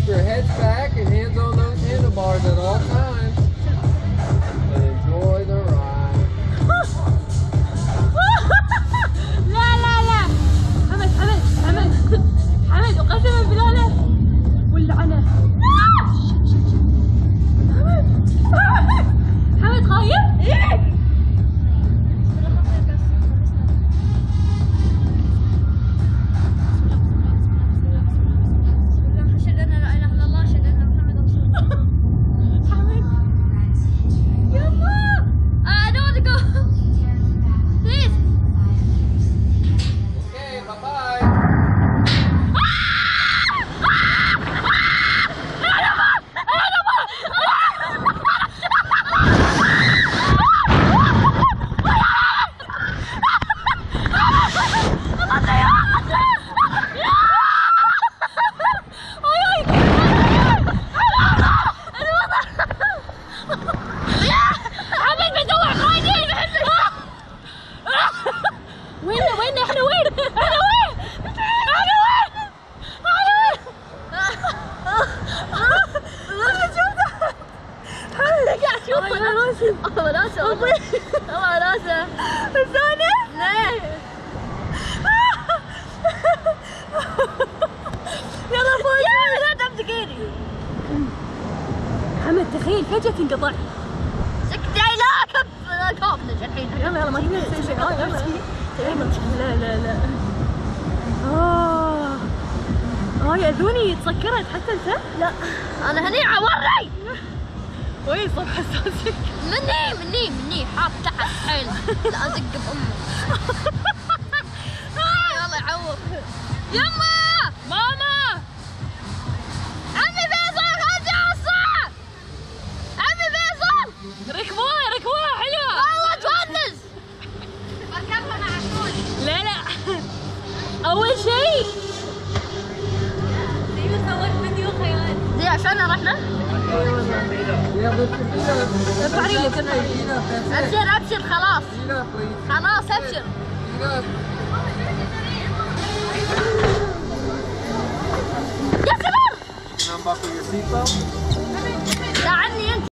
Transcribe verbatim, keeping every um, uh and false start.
keep your head back and hands on those handlebars at all times. And enjoy the ride. لا لا لا حمد حمد حمد حمد وقسما بالله لا واللعنة. حمد حمد خايف؟ ايه الله راسه الله راسه الثاني ليه يلا فوق يا لا تمسكيني حمد تخيل فجأة تنقطع سكتي لا كب كابنج الحين يلا يلا ما تنسى شيء لا لا لا اه اه يأذوني تسكرت حتى انت لا انا هني عوري وي صار حساسك مني مني مني حاط تحت حيل لا ازق بامي يلا يعوق يما ماما عمي فيصل خلتي على الصعب عمي فيصل ركبوها ركبوها حلوه والله تونس بركبها مع عسول لا لا اول شيء زي صورت فيديو خيال زي عشان رحنا ارفع رجلك ابشر ابشر خلاص خلاص ابشر يا سلام Unbuckle your seatbelt.